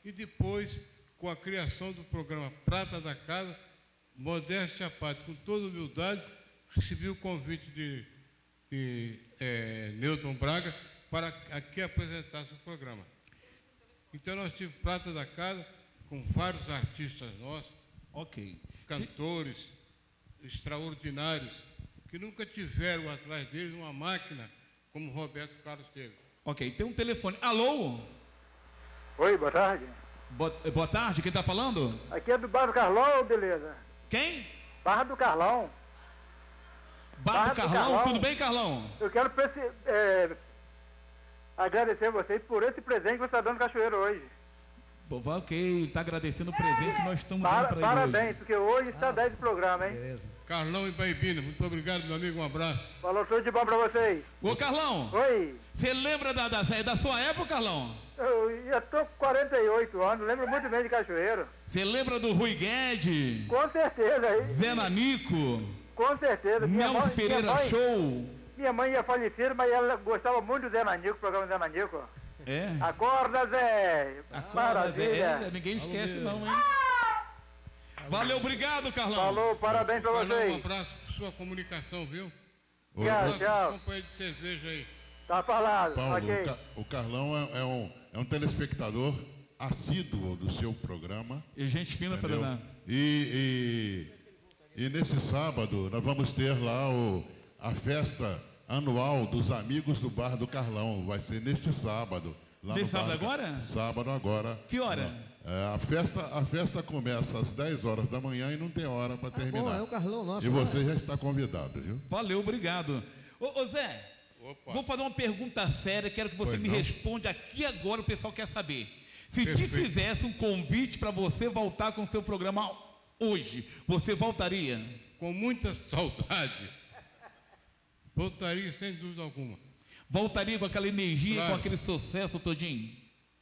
E depois, com a criação do programa Prata da Casa, modéstia à parte, com toda humildade, recebi o convite de Newton Braga para aqui apresentasse o programa. Então nós tivemos Prata da Casa com vários artistas nossos, cantores extraordinários, que nunca tiveram atrás deles uma máquina como o Roberto Carlos teve. Ok, tem um telefone. Alô? Oi, boa tarde. Boa tarde, quem está falando? Aqui é do Barra do Carlão, beleza? Quem? Barra do Carlão. Barra do Carlão, tudo bem, Carlão? Eu quero agradecer a vocês por esse presente que você está dando no Cachoeiro hoje. Ok, está agradecendo o presente que nós estamos dando para ele. Parabéns, hoje. porque hoje está 10 de programa, hein? Beleza. Carlão e Baibina, muito obrigado, meu amigo, um abraço. Falou, tudo de bom para vocês. Ô, Carlão, Oi. você lembra da sua época, Carlão? Eu já estou com 48 anos, lembro muito bem de Cachoeiro. Você lembra do Rui Guedes? Com certeza. Zé Nanico? Com certeza. Nelson Pereira Show? Minha mãe ia falecida, mas ela gostava muito do Zé Nanico, o programa Zé Nanico. É? Acorda, Zé! Maravilha! Zé. Ninguém esquece não, hein? Valeu, obrigado, Carlão. Falou, parabéns pra Carlão, vocês. um abraço por sua comunicação, viu? Tchau, tchau. Companheiro de cerveja aí. Tá falado, Paulo, ok. o Carlão é um telespectador assíduo do seu programa. E gente fina, tá dando. E nesse sábado nós vamos ter lá a festa anual dos amigos do Bar do Carlão. Vai ser neste sábado. Nesse sábado agora? Sábado agora. Que hora? A festa começa às 10 horas da manhã e não tem hora para terminar. Bom, é o Carlão nosso. E você já está convidado, viu? Valeu, obrigado. Ô Zé, vou fazer uma pergunta séria, quero que você me responda aqui agora, o pessoal quer saber. Se te fizesse um convite para você voltar com o seu programa hoje, você voltaria? Com muita saudade. Voltaria sem dúvida alguma. Voltaria com aquela energia, com aquele sucesso todinho?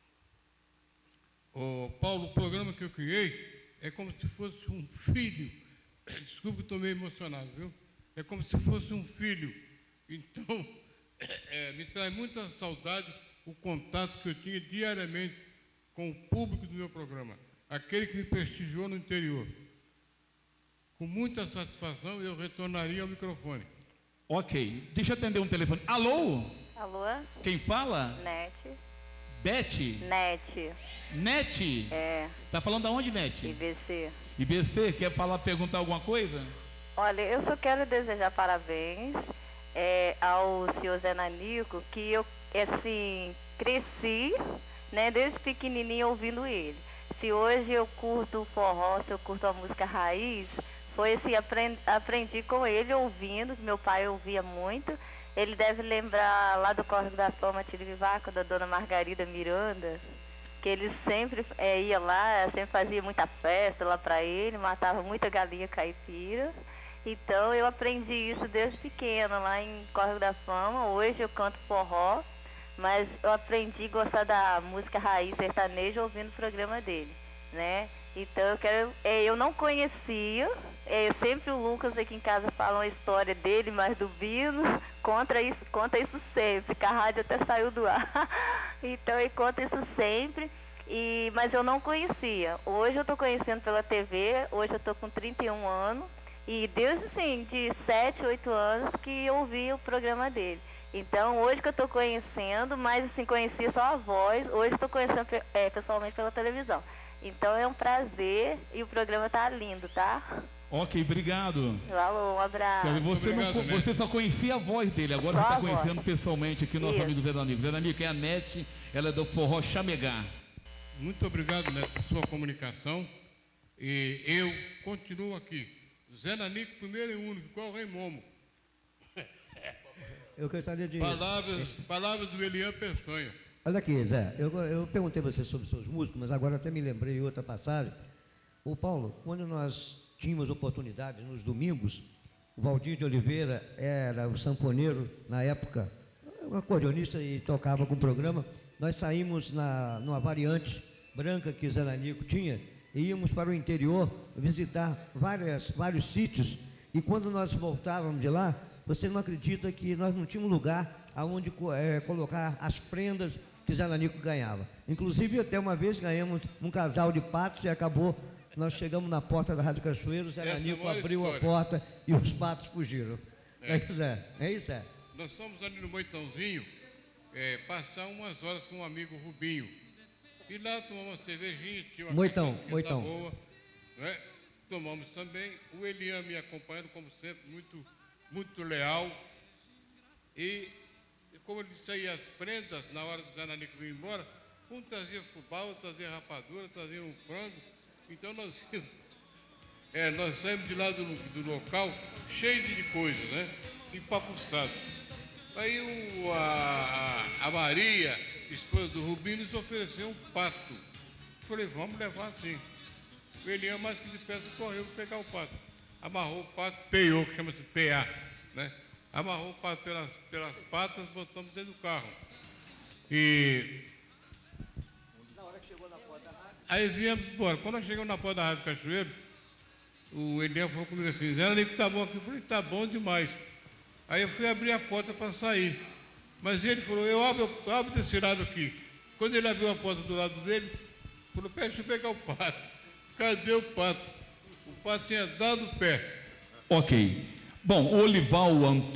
Paulo, o programa que eu criei é como se fosse um filho. Desculpe, estou meio emocionado, viu? É como se fosse um filho. Então, me traz muita saudade o contato que eu tinha diariamente com o público do meu programa. Aquele que me prestigiou no interior. Com muita satisfação, eu retornaria ao microfone. Ok, deixa eu atender um telefone. Alô? Alô? Quem fala? Net. Bete? Net. Net? É. Tá falando aonde, Net? IBC. IBC, quer perguntar alguma coisa? Olha, eu só quero desejar parabéns ao senhor Zé Nanico, que eu, assim, cresci, né, desde pequenininho ouvindo ele. Se hoje eu curto o forró, se eu curto a música raiz, foi assim, aprendi com ele ouvindo, meu pai ouvia muito. Ele deve lembrar lá do Córrego da Toma, Tirivaco, da dona Margarida Miranda, que ele sempre ia lá, sempre fazia muita festa lá para ele, matava muita galinha caipira. Então eu aprendi isso desde pequena, lá em Córrego da Fama. Hoje eu canto forró, mas eu aprendi a gostar da música raiz sertaneja ouvindo o programa dele, né? Então eu não conhecia, sempre o Lucas aqui em casa fala uma história dele, mas do Bino, conta isso sempre, que a rádio até saiu do ar. Então ele conta isso sempre, mas eu não conhecia. Hoje eu estou conhecendo pela TV, hoje eu estou com 31 anos, e desde assim, de 7, 8 anos que eu ouvi o programa dele. Então hoje que eu estou conhecendo, mas assim, conhecia só a voz, hoje estou conhecendo pessoalmente pela televisão. Então é um prazer e o programa tá lindo, tá? Ok, obrigado. Alô, um abraço. Você só conhecia a voz dele, agora Só você está a conhecendo voz. pessoalmente aqui o nosso Isso. amigo Zé Nanico. Zé Nanico é a Net, ela é do Forró Chamegá. Muito obrigado, Neto, por sua comunicação. E eu continuo aqui. Zé Nanico, primeiro e único, igual o Rei Momo. Eu gostaria de... Palavras do Elian Peçanha. Olha aqui, Zé, eu perguntei a você sobre seus músicos, mas agora até me lembrei de outra passagem. Ô Paulo, quando nós tínhamos oportunidade nos domingos, o Valdir de Oliveira era o sanfoneiro, na época, um acordeonista e tocava com o programa. Nós saímos numa variante branca que o Zé Nanico tinha e íamos para o interior visitar vários sítios. E quando nós voltávamos de lá, você não acredita que nós não tínhamos lugar aonde colocar as prendas que Zé Nanico ganhava. Inclusive, até uma vez ganhamos um casal de patos e acabou, nós chegamos na porta da Rádio Cachoeiro, Zé Nanico abriu a porta e os patos fugiram. É isso, Zé. É isso, Zé. Nós fomos ali no Moitãozinho passar umas horas com um amigo Rubinho. E lá tomamos uma cervejinha, tinha uma Moitão. boa, né? Tomamos também. O Elian me acompanhando, como sempre, muito leal. E como ele disse aí, as prendas, na hora do Zé Nanico vir embora, um trazia fubá, outro trazia rapadura, trazia um frango. Então nós saímos de lá do local cheio de coisas, né? Empapuçado. Aí a Maria, esposa do Rubinho, nos ofereceu um pato. Falei, vamos levar sim. O Elian, mais que depressa, correu para pegar o pato. Amarrou o pato, peiou, que chama-se PA, né? Amarrou o pato pelas patas, botamos dentro do carro. E na hora que chegou na porta da rádio, aí viemos embora. Quando nós chegamos na porta da Rádio Cachoeiro, o Elian falou comigo assim, Zé Nanico, tá bom aqui? Eu falei, tá bom demais. Aí eu fui abrir a porta para sair. Mas ele falou, eu abro desse lado aqui. Quando ele abriu a porta do lado dele, falou, deixa eu pegar o pato. Cadê o pato? O pato tinha dado o pé. Ok. Bom, o Olival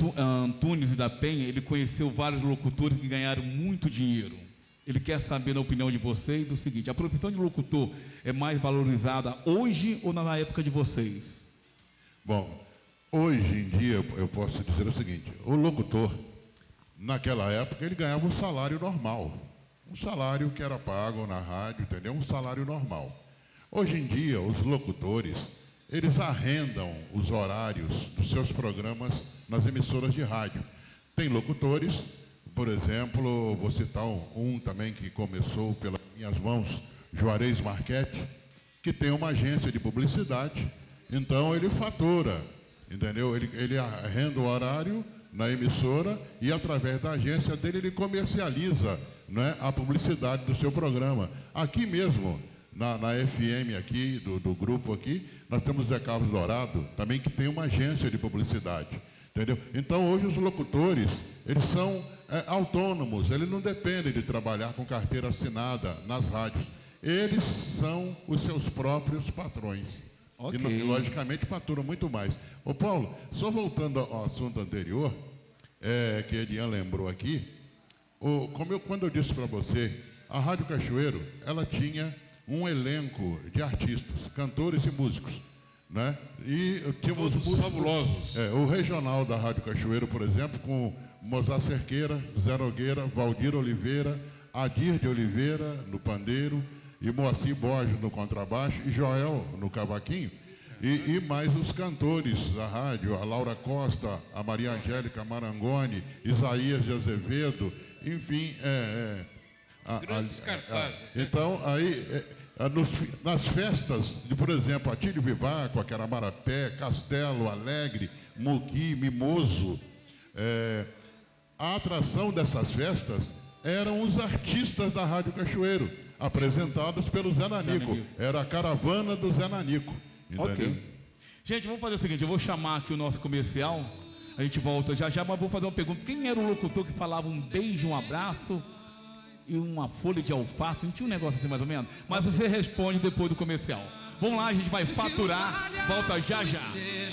Antunes da Penha, ele conheceu vários locutores que ganharam muito dinheiro. Ele quer saber, na opinião de vocês, o seguinte, a profissão de locutor é mais valorizada hoje ou na época de vocês? Bom, hoje em dia eu posso dizer o seguinte, o locutor, naquela época, ele ganhava um salário normal. Um salário que era pago na rádio, entendeu? Um salário normal. Hoje em dia, os locutores, eles arrendam os horários dos seus programas nas emissoras de rádio. Tem locutores, por exemplo, vou citar um também que começou pelas minhas mãos, Juarez Marchetti, que tem uma agência de publicidade, então ele fatura, entendeu? Ele arrenda o horário na emissora e através da agência dele ele comercializa, né, a publicidade do seu programa. Aqui mesmo, na FM aqui, do grupo aqui, nós temos Zé Carlos Dourado, também que tem uma agência de publicidade, entendeu? Então hoje os locutores, eles são autônomos, eles não dependem de trabalhar com carteira assinada nas rádios, eles são os seus próprios patrões. Okay. E logicamente faturam muito mais. Ô Paulo, só voltando ao assunto anterior, que Elian lembrou aqui, quando eu disse para você, a Rádio Cachoeiro, ela tinha um elenco de artistas, cantores e músicos, né? E tínhamos músicos fabulosos. O regional da Rádio Cachoeiro, por exemplo, com Mozart Cerqueira, Zé Nogueira, Valdir Oliveira, Adir de Oliveira no pandeiro, e Moacir Borges no contrabaixo, e Joel no cavaquinho, e mais os cantores da rádio, a Laura Costa, a Maria Angélica Marangoni, Isaías de Azevedo, enfim, grandes cartazes. Então, aí, nas festas, por exemplo, Atílio Vivaco, Aquaramarapé, Castelo, Alegre, Muqui, Mimoso, a atração dessas festas eram os artistas da Rádio Cachoeiro, apresentados pelo Zé Nanico. Era a caravana do Zé Nanico. Ok. Gente, vamos fazer o seguinte, eu vou chamar aqui o nosso comercial, a gente volta já, mas vou fazer uma pergunta. Quem era o locutor que falava um beijo, um abraço e uma folha de alface? Não tinha um negócio assim mais ou menos? Mas você responde depois do comercial. Vamos lá, a gente vai faturar, volta já já.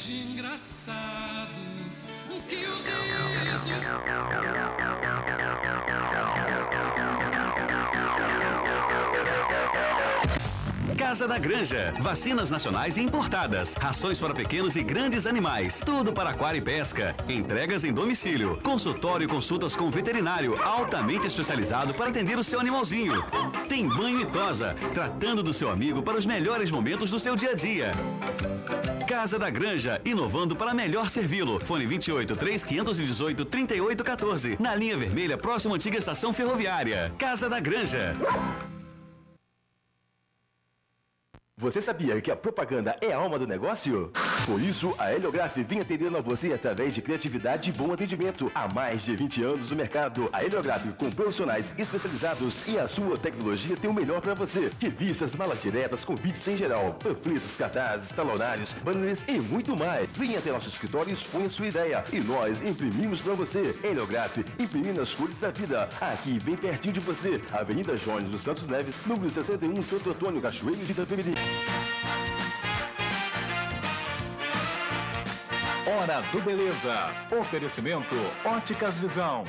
Casa da Granja, vacinas nacionais e importadas, rações para pequenos e grandes animais, tudo para aquário e pesca, entregas em domicílio, consultório e consultas com veterinário altamente especializado para atender o seu animalzinho. Tem banho e tosa, tratando do seu amigo para os melhores momentos do seu dia a dia. Casa da Granja, inovando para melhor servi-lo. Fone 28 3518 3814, na linha vermelha, próximo à antiga estação ferroviária. Casa da Granja. Você sabia que a propaganda é a alma do negócio? Por isso, a Heliograph vem atendendo a você através de criatividade e bom atendimento. Há mais de 20 anos no mercado, a Heliograph com profissionais especializados e a sua tecnologia tem o melhor para você. Revistas, malas diretas, convites em geral, panfletos, cartazes, talonários, banners e muito mais. Venha até nosso escritório e exponha sua ideia. E nós imprimimos para você. Heliograph, imprimindo as cores da vida. Aqui, bem pertinho de você. Avenida Jones dos Santos Neves, número 61, Santo Antônio, Cachoeiro de Itapemirim. Hora do Beleza. Oferecimento Óticas Visão.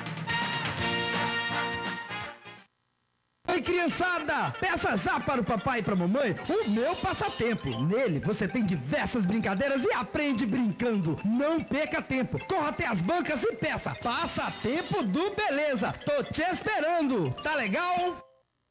Oi, criançada! Peça já para o papai e para a mamãe o meu passatempo. Nele você tem diversas brincadeiras e aprende brincando. Não perca tempo. Corra até as bancas e peça Passatempo do Beleza. Tô te esperando. Tá legal?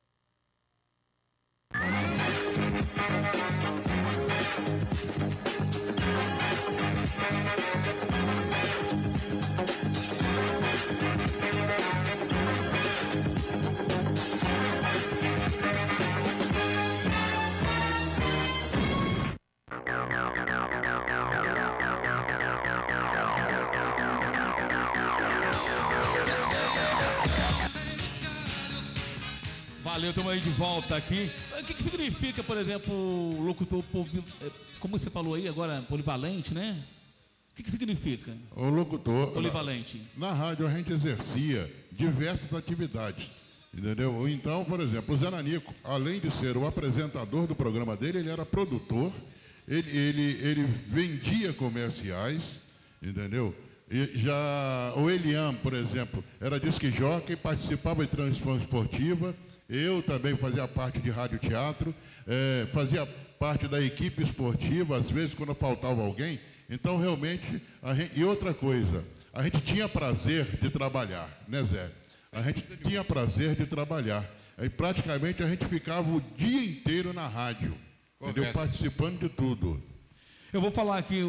Valeu, estamos aí de volta aqui. O que significa, por exemplo, o locutor, como você falou aí agora, polivalente, né? O que significa? O locutor... Polivalente. Na rádio a gente exercia diversas atividades, entendeu? Então, por exemplo, o Zé Nanico, além de ser o apresentador do programa dele, ele era produtor, ele vendia comerciais, entendeu? E já o Elian, por exemplo, era disque jockey, participava de transmissão esportiva. Eu também fazia parte de rádio-teatro, fazia parte da equipe esportiva, às vezes quando faltava alguém. Então, realmente, e outra coisa, a gente tinha prazer de trabalhar, né, Zé? A gente tinha prazer de trabalhar. Aí, praticamente, a gente ficava o dia inteiro na rádio, entendeu? Participando de tudo. Eu vou falar aqui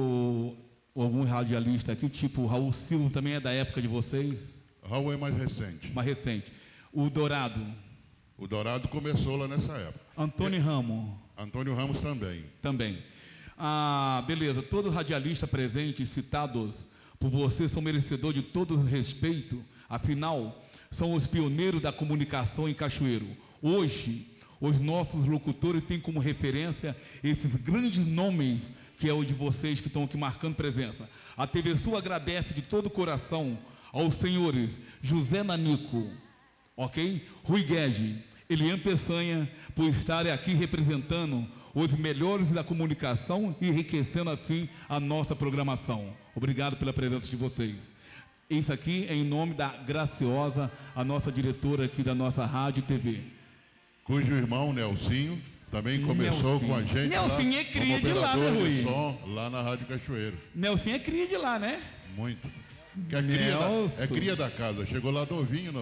algum radialista aqui, tipo o Raul Silva, também é da época de vocês? Raul é mais recente. Mais recente. O Dourado? O Dourado começou lá nessa época. Antônio Ramos? Antônio Ramos também. Também. Ah, beleza. Todos os radialistas presentes, citados por você, são merecedores de todo o respeito. Afinal, são os pioneiros da comunicação em Cachoeiro. Hoje, os nossos locutores têm como referência esses grandes nomes que é o de vocês que estão aqui marcando presença. A TV Sul agradece de todo o coração aos senhores José Nanico, ok? Rui Guedes, Elian Peçanha, por estarem aqui representando os melhores da comunicação e enriquecendo assim a nossa programação. Obrigado pela presença de vocês. Isso aqui é em nome da Graciosa, a nossa diretora aqui da nossa rádio e TV. Cujo irmão, Nelsinho, também começou com a gente. Nelsinho é cria de lá, né, Rui? Som, lá na Rádio Cachoeiro. Nelsinho é cria de lá, né? Muito. É cria da casa, chegou lá novinho.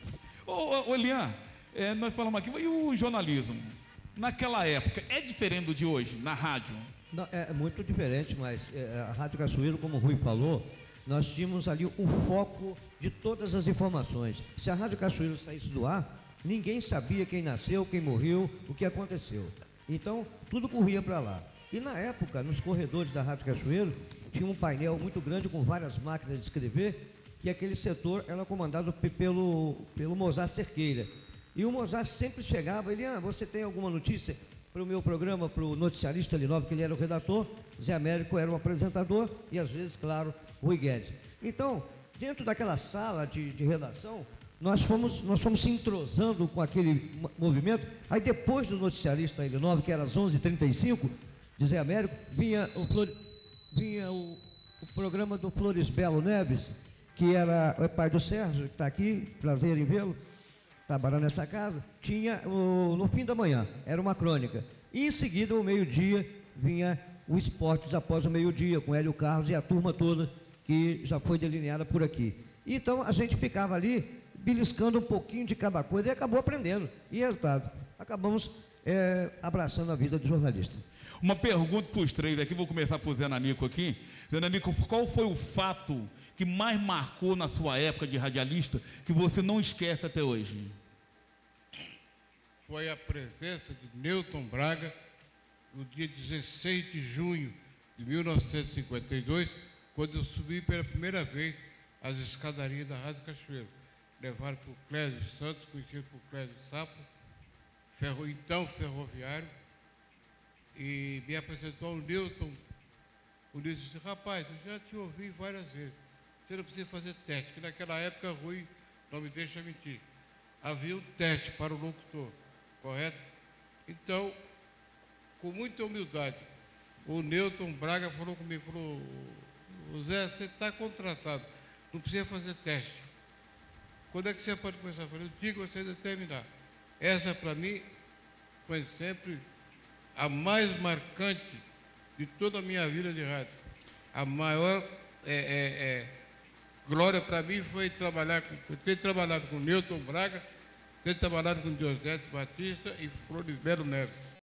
Ô Elian, nós falamos aqui, e o jornalismo? Naquela época, é diferente do de hoje, na rádio? Não, é muito diferente, mas a Rádio Cachoeiro, como o Rui falou, nós tínhamos ali o foco de todas as informações. Se a Rádio Cachoeiro saísse do ar, ninguém sabia quem nasceu, quem morreu, o que aconteceu. Então, tudo corria para lá. E na época, nos corredores da Rádio Cachoeiro, tinha um painel muito grande com várias máquinas de escrever, que aquele setor era comandado pelo Mozart Cerqueira. E o Mozart sempre chegava, ele, você tem alguma notícia para o meu programa, para o noticiarista Linov, que ele era o redator, Zé Américo era o apresentador e, às vezes, claro, Rui Guedes. Então, dentro daquela sala de redação, nós fomos se entrosando com aquele movimento. Aí, depois do noticiarista Linov, que era às 11h35, de Zé Américo, vinha o programa do Flores Belo Neves, que era o pai do Sérgio, que está aqui, prazer em vê-lo, trabalhando nessa casa, tinha no fim da manhã, era uma crônica. E em seguida, ao meio-dia, vinha o Esportes após o meio-dia, com Hélio Carlos e a turma toda que já foi delineada por aqui. Então, a gente ficava ali, beliscando um pouquinho de cada coisa e acabou aprendendo. E resultado, acabamos abraçando a vida do jornalista. Uma pergunta para os três aqui, vou começar por Zé Nanico aqui. Zé Nanico, qual foi o fato que mais marcou na sua época de radialista que você não esquece até hoje? foi a presença de Newton Braga no dia 16 de junho de 1952, quando eu subi pela primeira vez as escadarias da Rádio Cachoeiro. Levaram para o Clésio Santos, conhecido por Clésio Sapo, então ferroviário, e me apresentou ao Newton. O Newton disse: rapaz, eu já te ouvi várias vezes, você não precisa fazer teste, porque naquela época, Rui, não me deixa mentir, havia um teste para o locutor, correto? Então, com muita humildade, o Newton Braga falou comigo, falou: Zé, você está contratado, não precisa fazer teste. Quando é que você pode começar a fazer? Eu digo você determinar. Essa, para mim, foi sempre a mais marcante de toda a minha vida de rádio. A maior glória para mim foi ter trabalhado com Newton Braga, ter trabalhado com Diosdete Batista e Floribelo Neves.